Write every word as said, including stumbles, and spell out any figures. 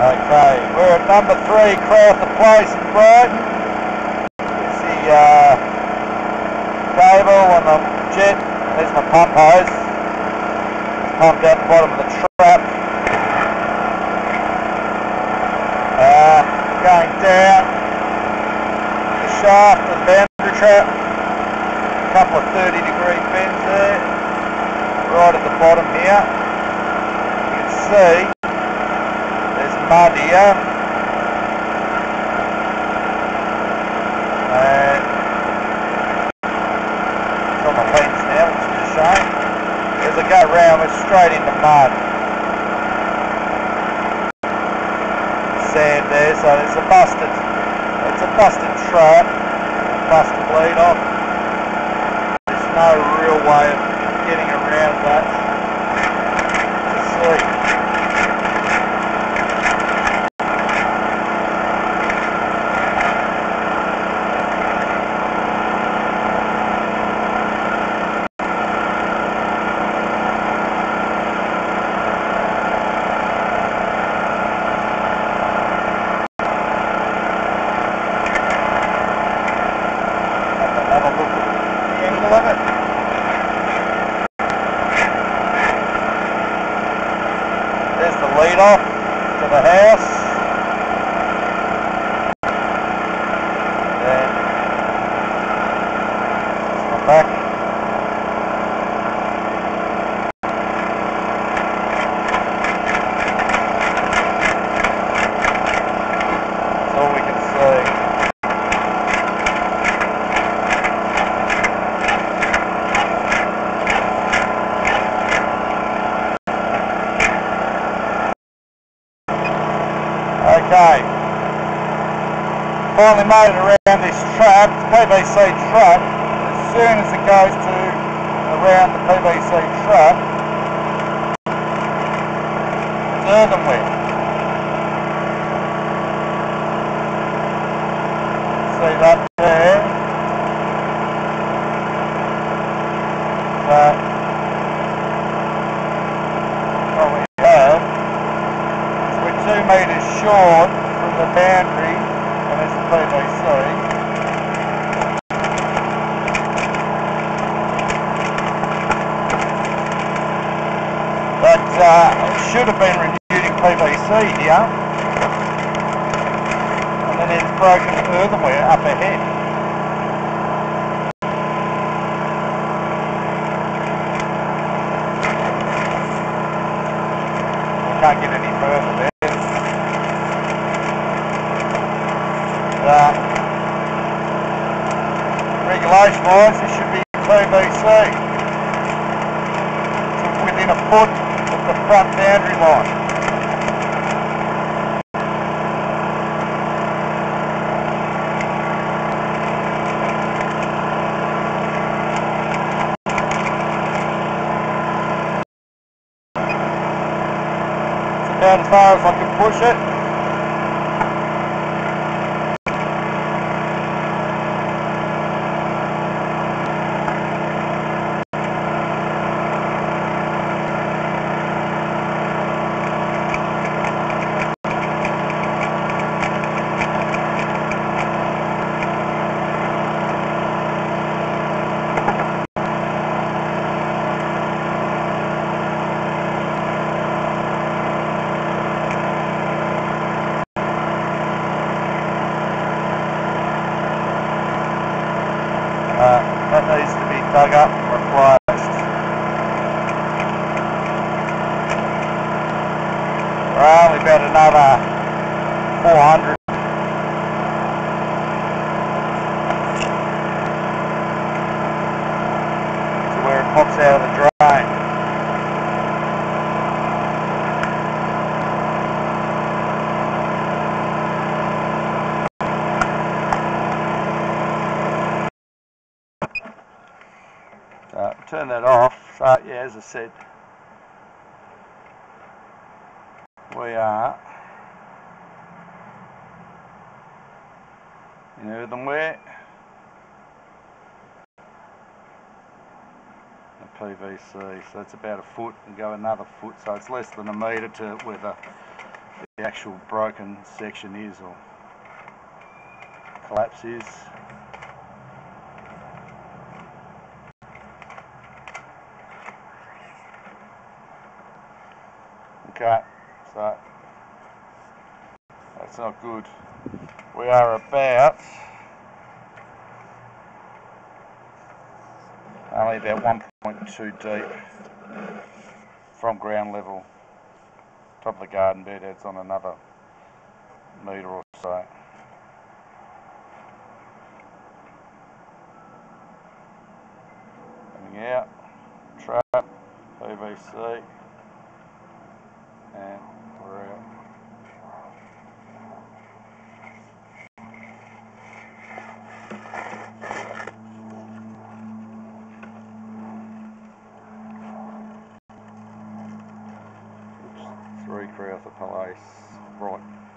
Okay, we're at number three, Crowther Place in Brighton. There's the uh, cable and the jet. There's my pump hose. It's pumped out the bottom of the trap. Uh, going down the shaft of the boundary trap. A couple of thirty degree bends there. Right at the bottom here. You can see mud here, and it's on my fence now, which is a shame. As I go round, we're straight into mud. Sand there, so it's a busted, it's a busted trap, busted lead off. There's no real way of getting around that. Let's see. There's the lead off to the house. Then it's my back. That's all we can see. Okay, finally made it around this trap, the P V C trap. As soon as it goes to around the P V C trap, it's earthenware. See that there? So, what we have is we're two metres short from the boundary, and there's the P V C. But uh, it should have been renewed in P V C here, and then there's broken earthenware up ahead. I can't get any further there. Uh, regulation wise, this should be P V C. It's within a foot of the front boundary line. It's about as far as I can push it. Uh, that needs to be dug up and replaced. We're only about another four hundred. To where it pops out of the drain. Uh, turn that off. So yeah, as I said, we are in earthenware, the P V C, so it's about a foot and go another foot, so it's less than a metre to where the the actual broken section is, or collapse is. Okay, so that's not good. We are about only about one point two deep from ground level. Top of the garden bed, it's on another metre or so. Coming out, trap, P V C, and we're out. Oops, three Crowther Palace, right.